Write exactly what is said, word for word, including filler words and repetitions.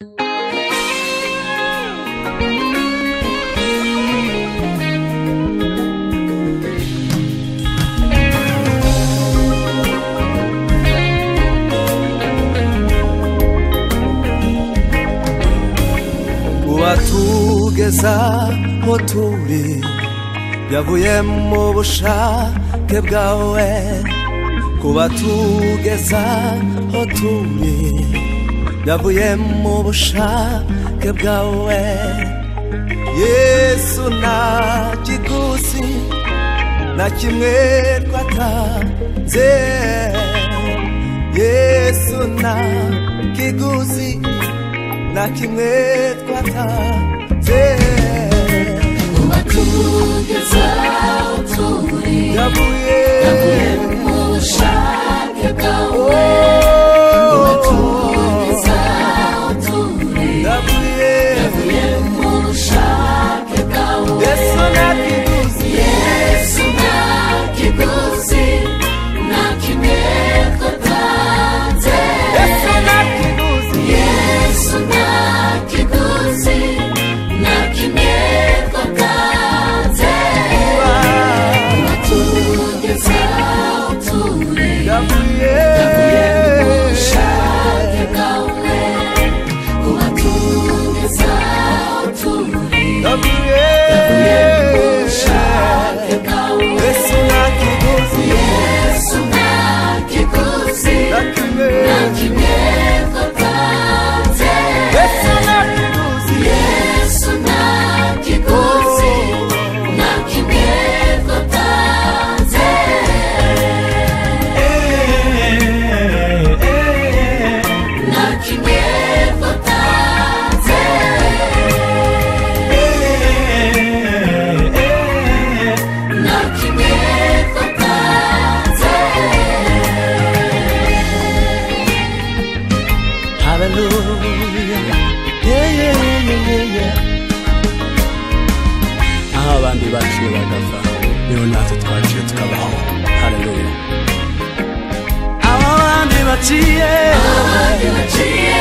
tugeza ho turi yavuye mu bushake bwawe kuba tugeza ho turi yavuye mu bushake bwawe Yesu nta kiguzi na kimwe twatanze Yesu nta kiguzi na kimwe twatanze kuba tugeza aho turi yavuye mu bushake bwawe kuba tugeza aho turi yavuye mu bushake bwawe Yesu nta kiguzi Yesu nta kiguzi na kimwe twatanze Yesu nta kiguzi Yesu nta kiguzi na kimwe twatanze kuba tugeza aho turi yavuye mu bushake bwawe kuba tugeza aho turi yavuye mu bushake bwawe Yesu nta kiguzi Yesu nta kiguzi na kimwe na kimwe twatanze Yesu nta kiguzi Yesu nta kiguzi na kimwe twatanze na kimwe twatanze na kimwe twatanze Hallelujah yeah yeah yeah yeah yeah aho abandi baciye bagapfa niho natwe twaciye tukabaho. Haleluya. abandi baciye abandi baciye